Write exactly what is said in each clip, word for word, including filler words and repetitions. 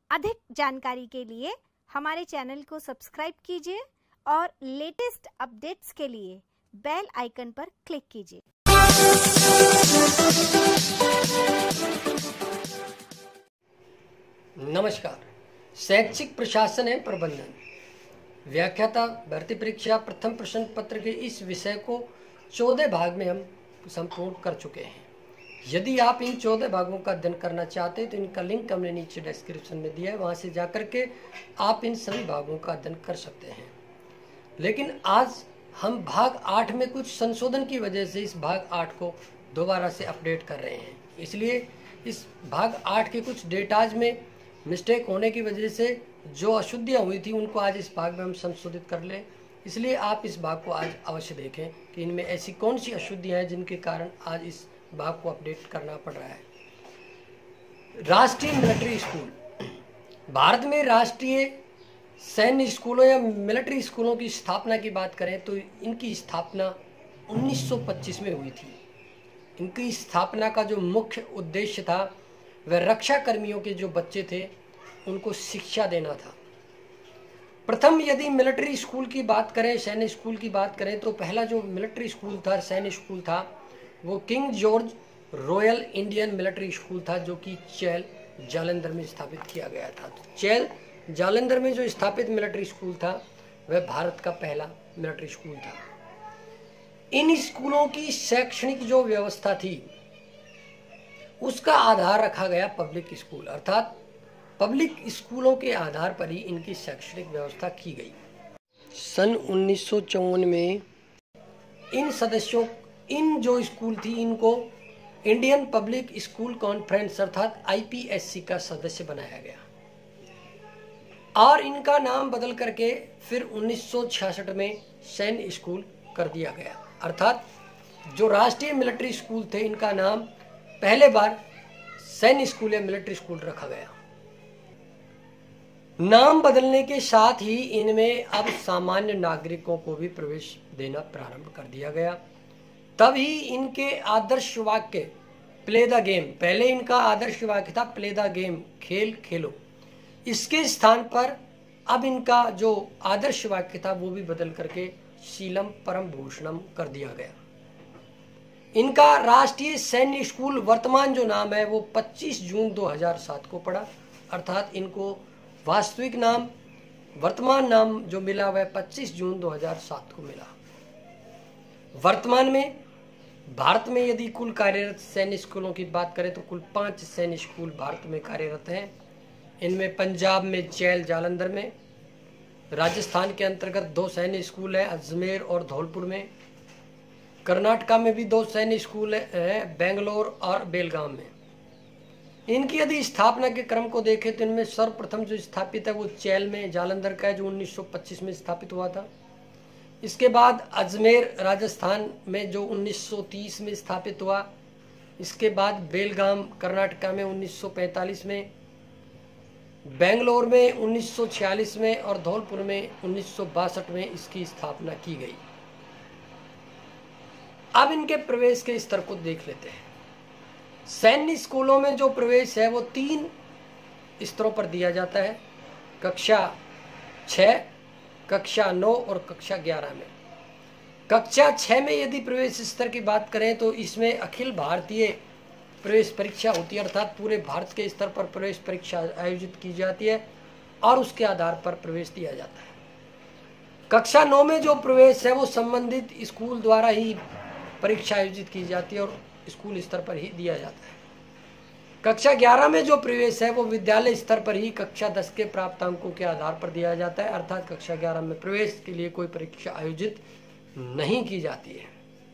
अधिक जानकारी के लिए हमारे चैनल को सब्सक्राइब कीजिए और लेटेस्ट अपडेट्स के लिए बेल आइकन पर क्लिक कीजिए। नमस्कार। शैक्षिक प्रशासन एवं प्रबंधन व्याख्याता भर्ती परीक्षा प्रथम प्रश्न पत्र के इस विषय को चौदह भाग में हम संपूर्ण कर चुके हैं। यदि आप इन चौदह भागों का अध्ययन करना चाहते हैं तो इनका लिंक हमने नीचे डिस्क्रिप्शन में दिया है, वहां से जाकर के आप इन सभी भागों का अध्ययन कर सकते हैं। लेकिन आज हम भाग आठ में कुछ संशोधन की वजह से इस भाग आठ को दोबारा से अपडेट कर रहे हैं। इसलिए इस भाग आठ के कुछ डेटाज में मिस्टेक होने की वजह से जो अशुद्धियाँ हुई थी उनको आज इस भाग में हम संशोधित कर लें। इसलिए आप इस भाग को आज अवश्य देखें कि इनमें ऐसी कौन सी अशुद्धियाँ हैं जिनके कारण आज इस भाग को अपडेट करना पड़ रहा है। राष्ट्रीय मिलिट्री स्कूल। भारत में राष्ट्रीय सैन्य स्कूलों या मिलिट्री स्कूलों की स्थापना की बात करें तो इनकी स्थापना उन्नीस सौ पच्चीस में हुई थी। इनकी स्थापना का जो मुख्य उद्देश्य था वह रक्षा कर्मियों के जो बच्चे थे उनको शिक्षा देना था। प्रथम यदि मिलिट्री स्कूल की बात करें, सैन्य स्कूल की बात करें तो पहला जो मिलिट्री स्कूल था, सैन्य स्कूल था, वो King George Royal Indian Military School था जो कि चैल जालंधर में स्थापित किया गया था। तो चैल जालंधर में जो स्थापित मिलिट्री स्कूल था वह भारत का पहला मिलिट्री स्कूल था। इन स्कूलों की शैक्षणिक जो व्यवस्था थी उसका आधार रखा गया पब्लिक स्कूल, अर्थात पब्लिक स्कूलों के आधार पर ही इनकी शैक्षणिक व्यवस्था की गई। सन उन्नीस सौ चौवन में इन सदस्यों इन जो स्कूल थी इनको इंडियन पब्लिक स्कूल कॉन्फ्रेंस अर्थात आई पी एस सी का सदस्य बनाया गया और इनका नाम बदल करके फिर उन्नीस सौ छियासठ में सैन्य स्कूल कर दिया गया। अर्थात जो राष्ट्रीय मिलिट्री स्कूल थे इनका नाम पहले बार सैन्य स्कूल या मिलिट्री स्कूल रखा गया। नाम बदलने के साथ ही इनमें अब सामान्य नागरिकों को भी प्रवेश देना प्रारंभ कर दिया गया। तभी इनके आदर्श वाक्य प्ले द गेम, पहले इनका आदर्श वाक्य था प्ले द गेम, खेल खेलो, इसके स्थान पर अब इनका जो आदर्श वाक्य था वो भी बदल करके शीलम परम भूषणम कर दिया गया। इनका राष्ट्रीय सैन्य स्कूल वर्तमान जो नाम है वो पच्चीस जून दो हज़ार सात को पड़ा, अर्थात इनको वास्तविक नाम वर्तमान नाम जो मिला वह पच्चीस जून दो हज़ार सात को मिला। वर्तमान में भारत में यदि कुल कार्यरत सैन्य स्कूलों की बात करें तो कुल पांच सैन्य स्कूल भारत में कार्यरत हैं। इनमें पंजाब में चैल जालंधर में, राजस्थान के अंतर्गत दो सैन्य स्कूल हैं अजमेर और धौलपुर में, कर्नाटका में भी दो सैन्य स्कूल हैं बेंगलोर और बेलगाम में। इनकी यदि स्थापना के क्रम को देखें तो इनमें सर्वप्रथम जो स्थापित है वो चैल में जालंधर का है जो उन्नीस सौ पच्चीस में स्थापित हुआ था। इसके बाद अजमेर राजस्थान में जो उन्नीस सौ तीस में स्थापित हुआ। इसके बाद बेलगाम कर्नाटका में उन्नीस सौ पैंतालीस में, बेंगलोर में उन्नीस सौ छियालीस में और धौलपुर में उन्नीस सौ बासठ में इसकी स्थापना की गई। अब इनके प्रवेश के स्तर को देख लेते हैं। सैन्य स्कूलों में जो प्रवेश है वो तीन स्तरों पर दिया जाता है, कक्षा छः, कक्षा नौ और कक्षा ग्यारह में। कक्षा छः में यदि प्रवेश स्तर की बात करें तो इसमें अखिल भारतीय प्रवेश परीक्षा होती है, अर्थात पूरे भारत के स्तर पर प्रवेश परीक्षा आयोजित की जाती है और उसके आधार पर प्रवेश दिया जाता है। कक्षा नौ में जो प्रवेश है वो संबंधित स्कूल द्वारा ही परीक्षा आयोजित की जाती है और स्कूल स्तर पर ही दिया जाता है। कक्षा ग्यारह में जो प्रवेश है वो विद्यालय स्तर पर ही कक्षा दस के प्राप्त अंकों के आधार पर दिया जाता है, अर्थात कक्षा ग्यारह में प्रवेश के लिए कोई परीक्षा आयोजित नहीं की जाती है।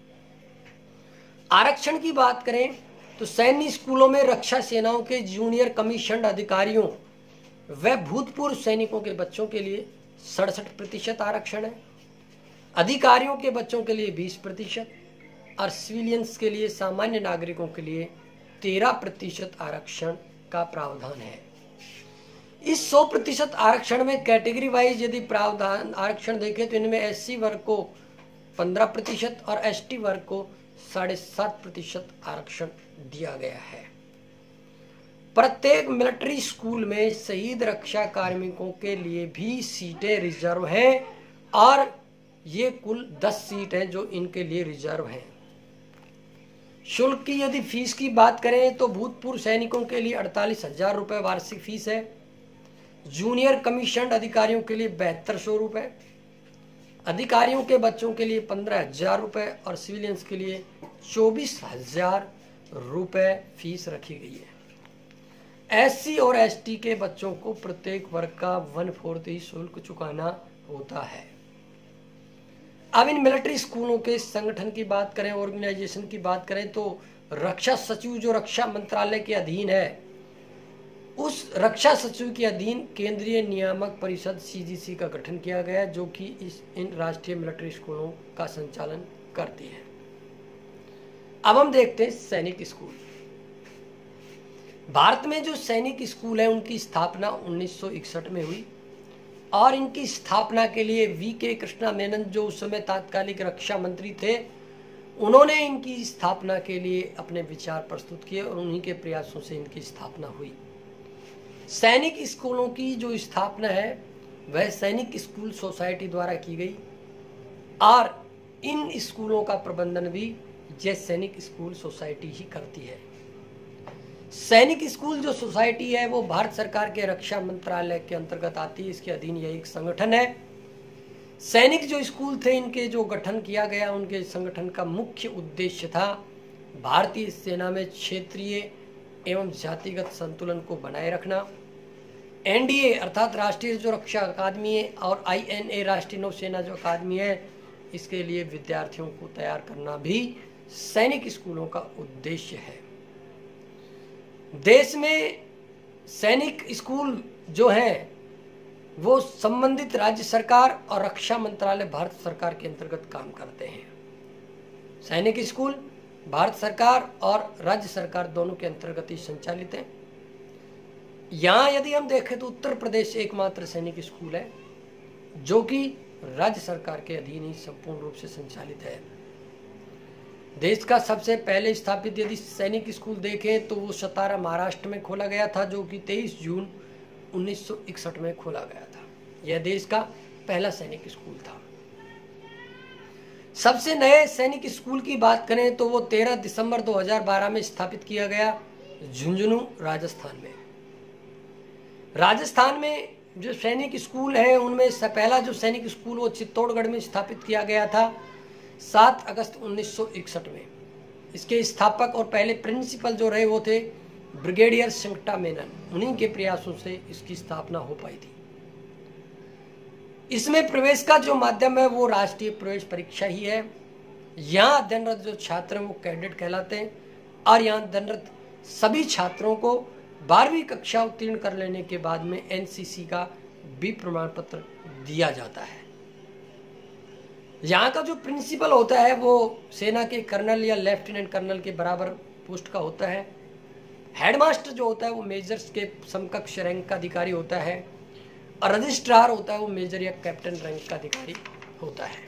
आरक्षण की बात करें तो सैन्य स्कूलों में रक्षा सेनाओं के जूनियर कमीशन्ड अधिकारियों व भूतपूर्व सैनिकों के बच्चों के लिए सड़सठ प्रतिशत आरक्षण है, अधिकारियों के बच्चों के लिए बीस प्रतिशत और सिविलियंस के लिए सामान्य नागरिकों के लिए तेरह प्रतिशत आरक्षण का प्रावधान है। इस सौ प्रतिशत आरक्षण में कैटेगरी वाइज यदि प्रावधान आरक्षण देखें तो इनमें एससी वर्ग को पंद्रह प्रतिशत और एसटी वर्ग को साढ़े सात प्रतिशत आरक्षण दिया गया है। प्रत्येक मिलिट्री स्कूल में शहीद रक्षा कार्मिकों के लिए भी सीटें रिजर्व हैं और ये कुल दस सीट हैं जो इनके लिए रिजर्व हैं। शुल्क की यदि फीस की बात करें तो भूतपूर्व सैनिकों के लिए अड़तालीस हजार रुपये वार्षिक फीस है, जूनियर कमीशन्ड अधिकारियों के लिए बहत्तर सौ रुपये, अधिकारियों के बच्चों के लिए पंद्रह हजार रुपये और सिविलियंस के लिए चौबीस हजार रुपये फीस रखी गई है। एससी और एसटी के बच्चों को प्रत्येक वर्ग का वन फोर्थ ही शुल्क चुकाना होता है। अब इन मिलिट्री स्कूलों के संगठन की बात करें, ऑर्गेनाइजेशन की बात करें तो रक्षा सचिव जो रक्षा मंत्रालय के अधीन है, उस रक्षा सचिव के अधीन केंद्रीय नियामक परिषद सीजीसी का गठन किया गया जो कि इस इन राष्ट्रीय मिलिट्री स्कूलों का संचालन करती है। अब हम देखते हैं सैनिक स्कूल। भारत में जो सैनिक स्कूल है उनकी स्थापना उन्नीस सौ इकसठ में हुई और इनकी स्थापना के लिए वी के कृष्णा मेनन जो उस समय तात्कालिक रक्षा मंत्री थे, उन्होंने इनकी स्थापना के लिए अपने विचार प्रस्तुत किए और उन्हीं के प्रयासों से इनकी स्थापना हुई। सैनिक स्कूलों की जो स्थापना है वह सैनिक स्कूल सोसाइटी द्वारा की गई और इन स्कूलों का प्रबंधन भी ये सैनिक स्कूल सोसाइटी ही करती है। सैनिक स्कूल जो सोसाइटी है वो भारत सरकार के रक्षा मंत्रालय के अंतर्गत आती है, इसके अधीन यह एक संगठन है। सैनिक जो स्कूल थे इनके जो गठन किया गया, उनके संगठन का मुख्य उद्देश्य था भारतीय सेना में क्षेत्रीय एवं जातिगत संतुलन को बनाए रखना। एनडीए अर्थात राष्ट्रीय जो रक्षा अकादमी है और आईएनए राष्ट्रीय नौसेना जो अकादमी है, इसके लिए विद्यार्थियों को तैयार करना भी सैनिक स्कूलों का उद्देश्य है। देश में सैनिक स्कूल जो है वो संबंधित राज्य सरकार और रक्षा मंत्रालय भारत सरकार के अंतर्गत काम करते हैं। सैनिक स्कूल भारत सरकार और राज्य सरकार दोनों के अंतर्गत ही संचालित है। यहाँ यदि हम देखें तो उत्तर प्रदेश एकमात्र सैनिक स्कूल है जो कि राज्य सरकार के अधीन ही संपूर्ण रूप से संचालित है। देश का सबसे पहले स्थापित यदि सैनिक स्कूल देखें तो वो सतारा महाराष्ट्र में खोला गया था जो कि तेईस जून उन्नीस सौ इकसठ में खोला गया था। यह देश का पहला सैनिक स्कूल था। सबसे नए सैनिक स्कूल की बात करें तो वो तेरह दिसंबर दो हज़ार बारह में स्थापित किया गया झुंझुनू राजस्थान में। राजस्थान में जो सैनिक स्कूल है उनमें से पहला जो सैनिक स्कूल वो चित्तौड़गढ़ में स्थापित किया गया था सात अगस्त उन्नीस सौ इकसठ में। इसके स्थापक और पहले प्रिंसिपल जो रहे वो थे ब्रिगेडियर संकटा मेनन। उन्हीं के प्रयासों से इसकी स्थापना हो पाई थी। इसमें प्रवेश का जो माध्यम है वो राष्ट्रीय प्रवेश परीक्षा ही है। यहाँ अध्ययनरत जो छात्र हैं वो कैडेट कहलाते हैं और यहाँ अध्ययनरत सभी छात्रों को बारहवीं कक्षा उत्तीर्ण कर लेने के बाद में एनसीसी का बी प्रमाण पत्र दिया जाता है। यहाँ का जो प्रिंसिपल होता है वो सेना के कर्नल या लेफ्टिनेंट कर्नल के बराबर पोस्ट का होता है। हेडमास्टर जो होता है वो मेजर्स के समकक्ष रैंक का अधिकारी होता है और रजिस्ट्रार होता है वो मेजर या कैप्टन रैंक का अधिकारी होता है।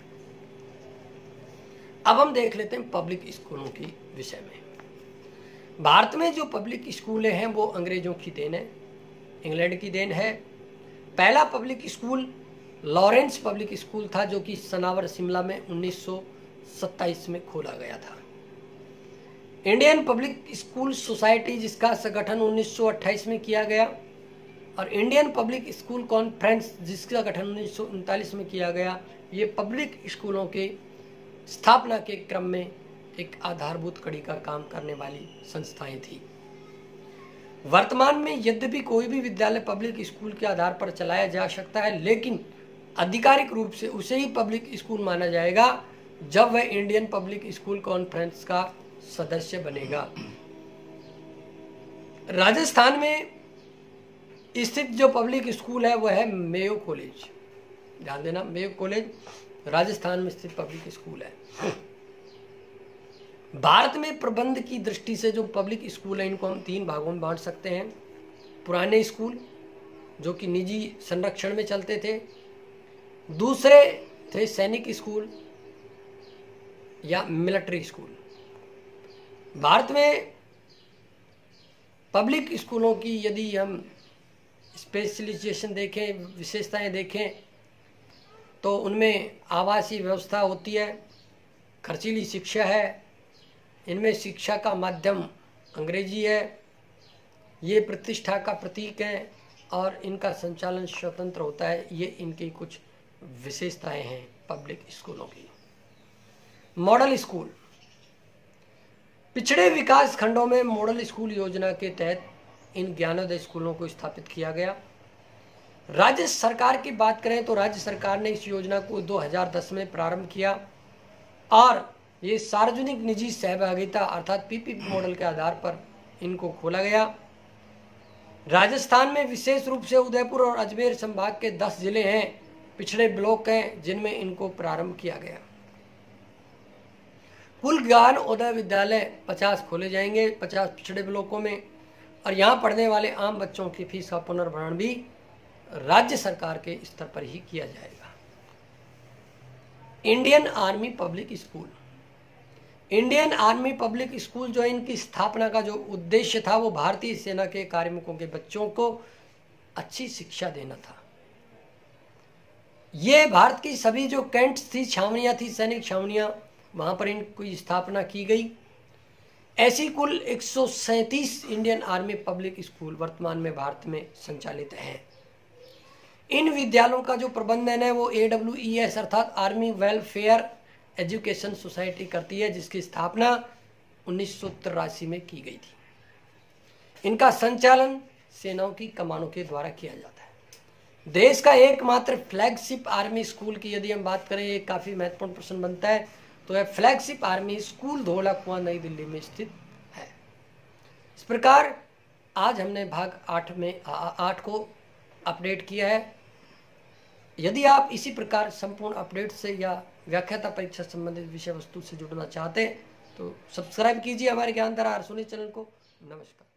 अब हम देख लेते हैं पब्लिक स्कूलों की विषय में। भारत में जो पब्लिक स्कूल हैं वो अंग्रेजों की देन है, इंग्लैंड की देन है। पहला public school Lawrence Public School था जो कि सनावर शिमला में उन्नीस सौ सत्ताईस में खोला गया था। इंडियन पब्लिक स्कूल सोसाइटी जिसका संगठन उन्नीस सौ अट्ठाईस में किया गया और इंडियन पब्लिक स्कूल कॉन्फ्रेंस जिसका गठन उन्नीस सौ उनतालीस में किया गया, ये पब्लिक स्कूलों के स्थापना के क्रम में एक आधारभूत कड़ी का काम करने वाली संस्थाएं थी। वर्तमान में यद्यपि कोई भी विद्यालय पब्लिक स्कूल के आधार पर चलाया जा सकता है, लेकिन आधिकारिक रूप से उसे ही पब्लिक स्कूल माना जाएगा जब वह इंडियन पब्लिक स्कूल कॉन्फ्रेंस का सदस्य बनेगा। राजस्थान में स्थित जो पब्लिक स्कूल है वह है मेयो कॉलेज। ध्यान देना, मेयो कॉलेज राजस्थान में स्थित पब्लिक स्कूल है। भारत में प्रबंध की दृष्टि से जो पब्लिक स्कूल है इनको हम तीन भागों में बांट सकते हैं। पुराने स्कूल जो कि निजी संरक्षण में चलते थे, दूसरे थे सैनिक स्कूल या मिलिट्री स्कूल। भारत में पब्लिक स्कूलों की यदि हम स्पेशलाइजेशन देखें, विशेषताएं देखें, तो उनमें आवासीय व्यवस्था होती है, खर्चीली शिक्षा है, इनमें शिक्षा का माध्यम अंग्रेजी है, ये प्रतिष्ठा का प्रतीक है और इनका संचालन स्वतंत्र होता है। ये इनकी कुछ विशेषताएं हैं पब्लिक स्कूलों की। मॉडल स्कूल, पिछड़े विकास खंडों में मॉडल स्कूल योजना के तहत इन ज्ञानोदय स्कूलों को स्थापित किया गया। राज्य सरकार की बात करें तो राज्य सरकार ने इस योजना को दो हज़ार दस में प्रारंभ किया और ये सार्वजनिक निजी सहभागिता अर्थात पीपीपी मॉडल के आधार पर इनको खोला गया। राजस्थान में विशेष रूप से उदयपुर और अजमेर संभाग के दस जिले हैं, पिछड़े ब्लॉक हैं, जिनमें इनको प्रारंभ किया गया। कुल ज्ञान उदय विद्यालय पचास खोले जाएंगे पचास पिछड़े ब्लॉकों में, और यहाँ पढ़ने वाले आम बच्चों की फीस का पुनर्भरण भी राज्य सरकार के स्तर पर ही किया जाएगा। Indian Army Public School, Indian Army Public School जो इनकी स्थापना का जो उद्देश्य था वो भारतीय सेना के कार्मिकों के बच्चों को अच्छी शिक्षा देना था। ये भारत की सभी जो कैंट्स थी, छावनियां थी, सैनिक छावनियां, वहां पर इनकी स्थापना की गई। ऐसी कुल एक सौ सैंतीस इंडियन आर्मी पब्लिक स्कूल वर्तमान में भारत में संचालित हैं। इन विद्यालयों का जो प्रबंधन है वो ए डब्ल्यू ई एस अर्थात आर्मी वेलफेयर एजुकेशन सोसाइटी करती है, जिसकी स्थापना उन्नीस सौ तिरासी में की गई थी। इनका संचालन सेनाओं की कमानों के द्वारा किया जाता है। देश का एकमात्र फ्लैगशिप आर्मी स्कूल की यदि हम बात करें, ये काफ़ी महत्वपूर्ण प्रश्न बनता है, तो यह फ्लैगशिप आर्मी स्कूल धौला कुआं नई दिल्ली में स्थित है। इस प्रकार आज हमने भाग आठ में आठ को अपडेट किया है। यदि आप इसी प्रकार संपूर्ण अपडेट से या व्याख्याता परीक्षा संबंधित विषय वस्तु से जुड़ना चाहते हैं तो सब्सक्राइब कीजिए हमारे ज्ञानधारा आर सोनी चैनल को। नमस्कार।